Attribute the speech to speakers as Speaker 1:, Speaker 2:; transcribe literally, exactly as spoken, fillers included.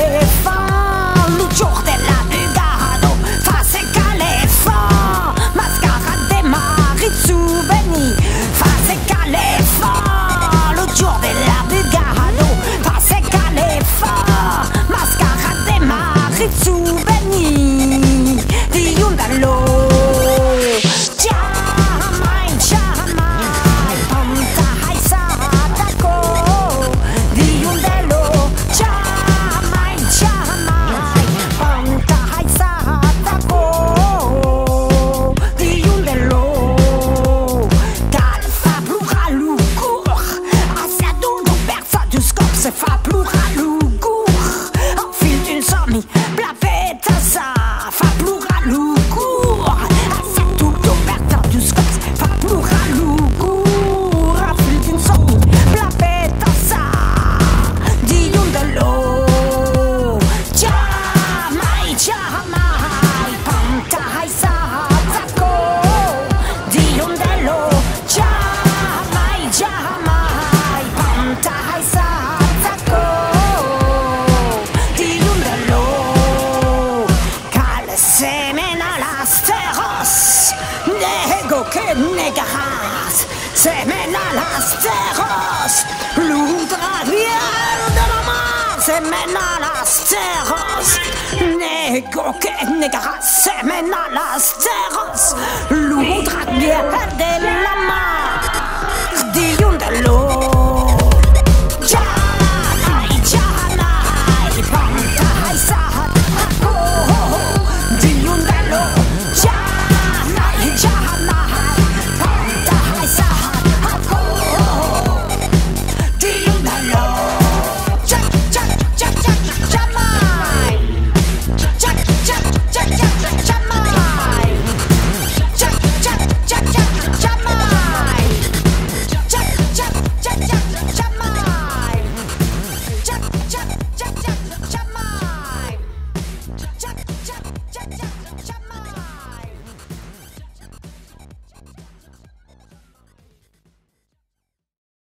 Speaker 1: calefant, lucior della Bugado, face calefant, mascara de Maritzu Beni, face calefant, lucior della Bugado, face calefant, mascara de Maritzu Beni, di Yundalo. Se fa pluralugur, en fil d'une somme, blavette à ça, fa pluralugur, à ça tout l'oberta du scop, fa pluralugur, en fil d'une somme, blavette à ça, di yundalo, jamai, jamai, pantai sa, zako, di yundalo, jamai, jamai, pantai sa. Nego che negaras, semena las terras, l'udra vier de la mar, semena las terras, nego che negaras, semena las terras, l'udra vier de la mar, di yundalo.